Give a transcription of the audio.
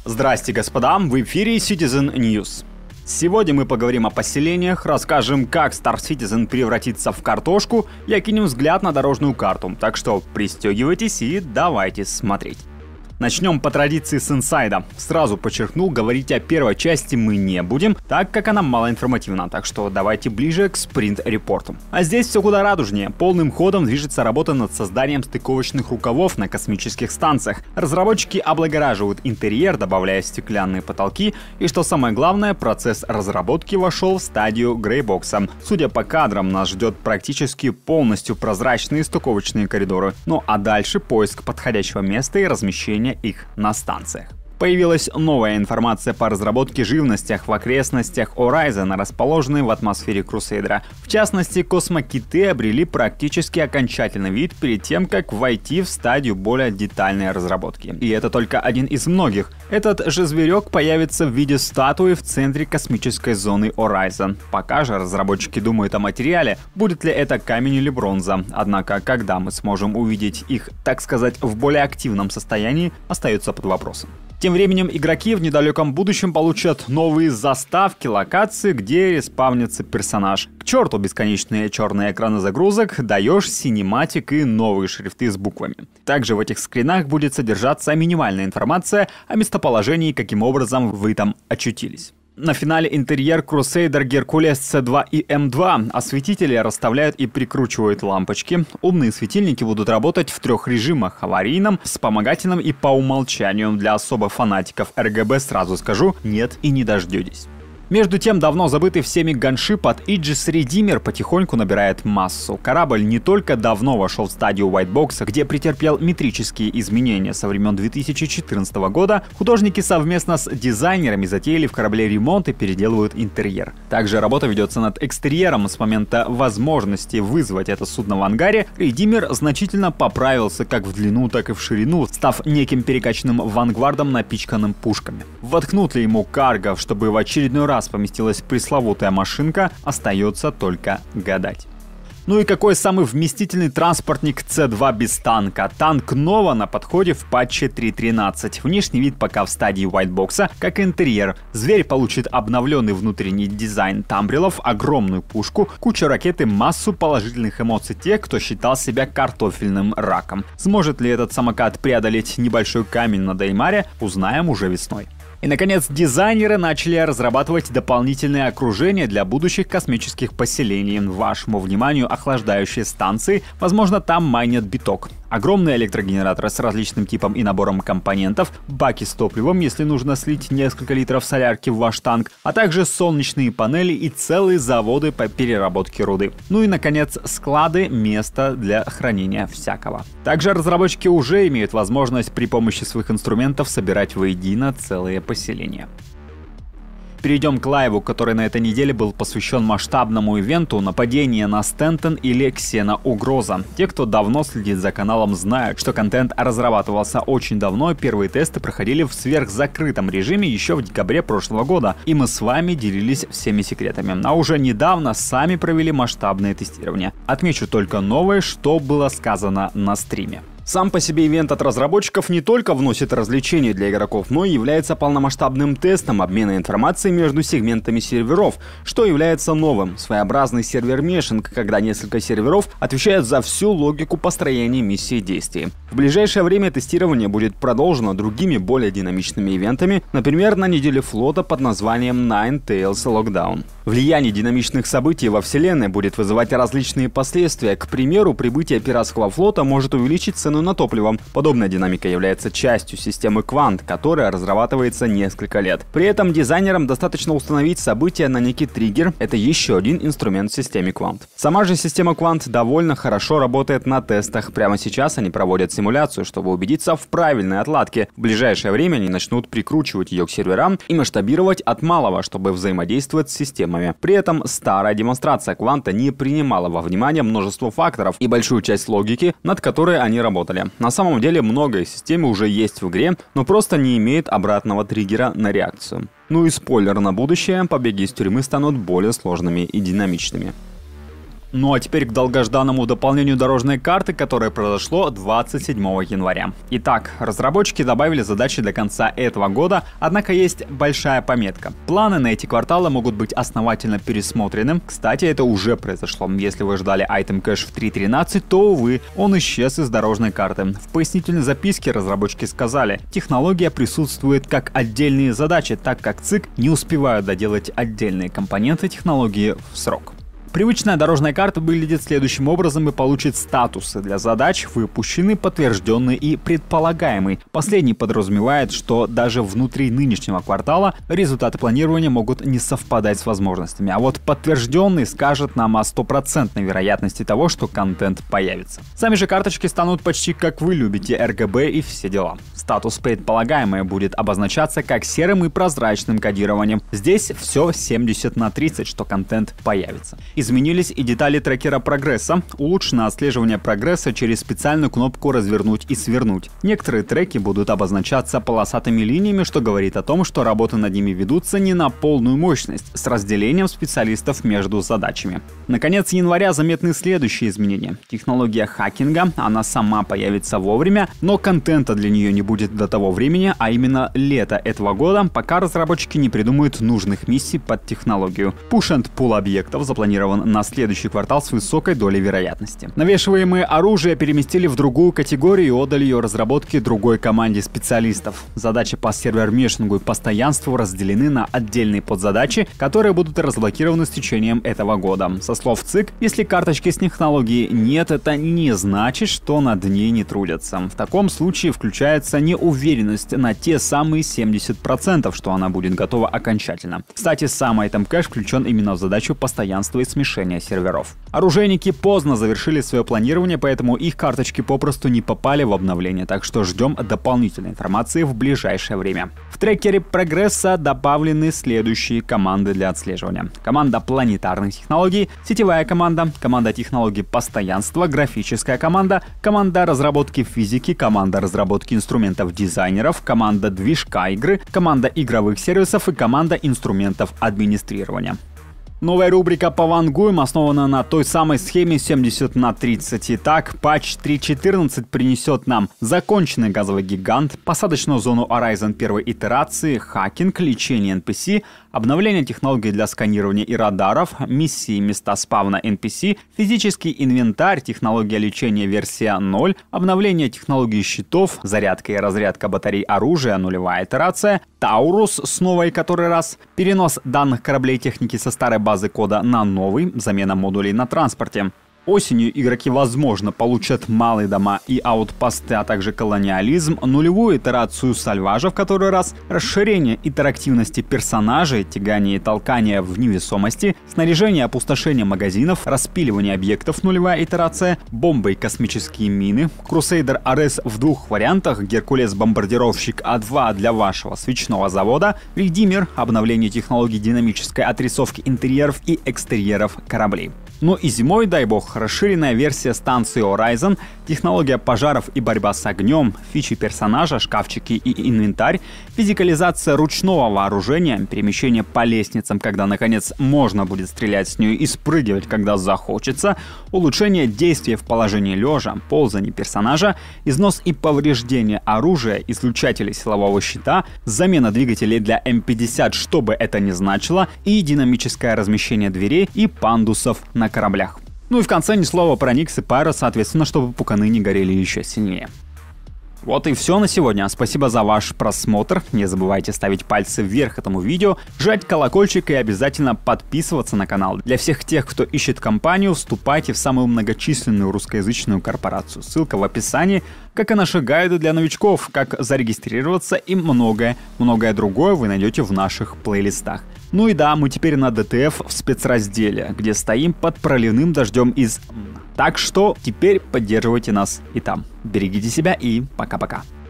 Здрасте, господа, в эфире Citizen News. Сегодня мы поговорим о поселениях, расскажем, как Star Citizen превратится в картошку и окинем взгляд на дорожную карту. Так что пристегивайтесь и давайте смотреть. Начнем по традиции с инсайда. Сразу подчеркну, говорить о первой части мы не будем, так как она малоинформативна, так что давайте ближе к спринт-репорту. А здесь все куда радужнее. Полным ходом движется работа над созданием стыковочных рукавов на космических станциях. Разработчики облагораживают интерьер, добавляя стеклянные потолки, и что самое главное, процесс разработки вошел в стадию грейбокса. Судя по кадрам, нас ждет практически полностью прозрачные стыковочные коридоры. Ну а дальше поиск подходящего места и размещение их на станциях. Появилась новая информация по разработке живностях в окрестностях Horizon, расположенной в атмосфере Крусейдера. В частности, космокиты обрели практически окончательный вид перед тем, как войти в стадию более детальной разработки. И это только один из многих. Этот же зверек появится в виде статуи в центре космической зоны Horizon. Пока же разработчики думают о материале, будет ли это камень или бронза. Однако, когда мы сможем увидеть их, так сказать, в более активном состоянии, остается под вопросом. Тем временем игроки в недалеком будущем получат новые заставки, локации, где респавнится персонаж. К черту бесконечные черные экраны загрузок, даешь синематик и новые шрифты с буквами. Также в этих скринах будет содержаться минимальная информация о местоположении и каким образом вы там очутились. На финале интерьер Crusader Hercules C2 и M2. Осветители расставляют и прикручивают лампочки. Умные светильники будут работать в 3 режимах: аварийном, вспомогательном и по умолчанию. Для особо фанатиков RGB сразу скажу, нет и не дождетесь. Между тем, давно забытый всеми ганшип от Aegis Redeemer потихоньку набирает массу. Корабль не только давно вошел в стадию whitebox, где претерпел метрические изменения со времен 2014 года, художники совместно с дизайнерами затеяли в корабле ремонт и переделывают интерьер. Также работа ведется над экстерьером. С момента возможности вызвать это судно в ангаре, Redeemer значительно поправился как в длину, так и в ширину, став неким перекачанным вангвардом, напичканным пушками. Воткнут ли ему карго, чтобы в очередной раз поместилась пресловутая машинка, остается только гадать. Ну и какой самый вместительный транспортник C2 без танка? Танк Nova на подходе в патче 3.13. Внешний вид пока в стадии whitebox, как и интерьер. Зверь получит обновленный внутренний дизайн тамбрилов, огромную пушку, кучу ракет и массу положительных эмоций тех, кто считал себя картофельным раком. Сможет ли этот самокат преодолеть небольшой камень на Деймаре, узнаем уже весной. И, наконец, дизайнеры начали разрабатывать дополнительные окружения для будущих космических поселений. Вашему вниманию охлаждающие станции, возможно, там майнят биток. Огромные электрогенераторы с различным типом и набором компонентов, баки с топливом, если нужно слить несколько литров солярки в ваш танк, а также солнечные панели и целые заводы по переработке руды. Ну и, наконец, склады, место для хранения всякого. Также разработчики уже имеют возможность при помощи своих инструментов собирать воедино целые поселения. Перейдем к лайву, который на этой неделе был посвящен масштабному ивенту «Нападение на Стентон» или «Ксеноугроза». Те, кто давно следит за каналом, знают, что контент разрабатывался очень давно, первые тесты проходили в сверхзакрытом режиме еще в декабре прошлого года, и мы с вами делились всеми секретами. А уже недавно сами провели масштабное тестирование. Отмечу только новое, что было сказано на стриме. Сам по себе ивент от разработчиков не только вносит развлечения для игроков, но и является полномасштабным тестом обмена информацией между сегментами серверов, что является новым. Своеобразный сервер-мешинг, когда несколько серверов отвечают за всю логику построения миссии и действий. В ближайшее время тестирование будет продолжено другими более динамичными ивентами, например, на неделе флота под названием Nine Tails Lockdown. Влияние динамичных событий во вселенной будет вызывать различные последствия. К примеру, прибытие пиратского флота может увеличить цену на топливо. Подобная динамика является частью системы Quant, которая разрабатывается несколько лет. При этом дизайнерам достаточно установить события на некий триггер. Это еще один инструмент в системе Quant. Сама же система Quant довольно хорошо работает на тестах. Прямо сейчас они проводят симуляцию, чтобы убедиться в правильной отладке. В ближайшее время они начнут прикручивать ее к серверам и масштабировать от малого, чтобы взаимодействовать с системой. При этом старая демонстрация Кванта не принимала во внимание множество факторов и большую часть логики, над которой они работали. На самом деле многое в системе уже есть в игре, но просто не имеет обратного триггера на реакцию. Ну и спойлер на будущее, побеги из тюрьмы станут более сложными и динамичными. Ну а теперь к долгожданному дополнению дорожной карты, которое произошло 27 января. Итак, разработчики добавили задачи до конца этого года, однако есть большая пометка. Планы на эти кварталы могут быть основательно пересмотрены. Кстати, это уже произошло. Если вы ждали Item Cache в 3.13, то, увы, он исчез из дорожной карты. В пояснительной записке разработчики сказали, технология присутствует как отдельные задачи, так как ЦИК не успевают доделать отдельные компоненты технологии в срок. Привычная дорожная карта выглядит следующим образом и получит статусы для задач: выпущенный, подтвержденный и предполагаемый. Последний подразумевает, что даже внутри нынешнего квартала результаты планирования могут не совпадать с возможностями, а вот подтвержденный скажет нам о стопроцентной вероятности того, что контент появится. Сами же карточки станут почти как вы любите, RGB и все дела. Статус предполагаемое будет обозначаться как серым и прозрачным кодированием. Здесь все 70/30, что контент появится. Изменились и детали трекера прогресса. Улучшено отслеживание прогресса через специальную кнопку «Развернуть и свернуть». Некоторые треки будут обозначаться полосатыми линиями, что говорит о том, что работы над ними ведутся не на полную мощность, с разделением специалистов между задачами. Наконец января заметны следующие изменения. Технология хакинга, она сама появится вовремя, но контента для нее не будет до того времени, а именно лето этого года, пока разработчики не придумают нужных миссий под технологию. Push and pull объектов запланирован на следующий квартал с высокой долей вероятности. Навешиваемые оружие переместили в другую категорию и отдали ее разработке другой команде специалистов. Задачи по сервер-мешингу и постоянству разделены на отдельные подзадачи, которые будут разблокированы с течением этого года. Со слов ЦИК, если карточки с технологией нет, это не значит, что над ней не трудятся. В таком случае включается неуверенность на те самые 70%, что она будет готова окончательно. Кстати, сам Item Cache включен именно в задачу постоянства и смешения серверов. Оружейники поздно завершили свое планирование, поэтому их карточки попросту не попали в обновление, так что ждем дополнительной информации в ближайшее время. В трекере прогресса добавлены следующие команды для отслеживания. Команда планетарных технологий, сетевая команда, команда технологий постоянства, графическая команда, команда разработки физики, команда разработки инструментов дизайнеров, команда движка игры, команда игровых сервисов и команда инструментов администрирования. Новая рубрика по Вангуем основана на той самой схеме 70/30. Итак, патч 3.14 принесет нам законченный газовый гигант, посадочную зону Horizon первой итерации, хакинг, лечение NPC, обновление технологий для сканирования и радаров, миссии места спавна NPC, физический инвентарь, технология лечения версия 0, обновление технологии щитов, зарядка и разрядка батарей оружия, нулевая итерация, Таурус с новой который раз, перенос данных кораблей техники со старой базы кода на новый, замена модулей на транспорте. Осенью игроки, возможно, получат малые дома и аутпосты, а также колониализм, нулевую итерацию сальважа в который раз, расширение интерактивности персонажей, тягание и толкание в невесомости, снаряжение и опустошение магазинов, распиливание объектов нулевая итерация, бомбы и космические мины, Crusader Ares в двух вариантах, Геркулес-бомбардировщик А2 для вашего свечного завода, Редимер, обновление технологий динамической отрисовки интерьеров и экстерьеров кораблей. Ну и зимой, дай бог, расширенная версия станции Horizon, технология пожаров и борьба с огнем, фичи персонажа, шкафчики и инвентарь, физикализация ручного вооружения, перемещение по лестницам, когда наконец можно будет стрелять с нее и спрыгивать, когда захочется, улучшение действия в положении лежа, ползание персонажа, износ и повреждение оружия, излучателей силового щита, замена двигателей для М50, что бы это ни значило, и динамическое размещение дверей и пандусов на кораблях. Ну и в конце ни слова про Никс и Пайро, соответственно, чтобы пуканы не горели еще сильнее. Вот и все на сегодня. Спасибо за ваш просмотр. Не забывайте ставить пальцы вверх этому видео, жать колокольчик и обязательно подписываться на канал. Для всех тех, кто ищет компанию, вступайте в самую многочисленную русскоязычную корпорацию. Ссылка в описании, как и наши гайды для новичков, как зарегистрироваться и многое другое вы найдете в наших плейлистах. Ну и да, мы теперь на ДТФ в спецразделе, где стоим под проливным дождем из... Так что теперь поддерживайте нас и там. Берегите себя и пока-пока.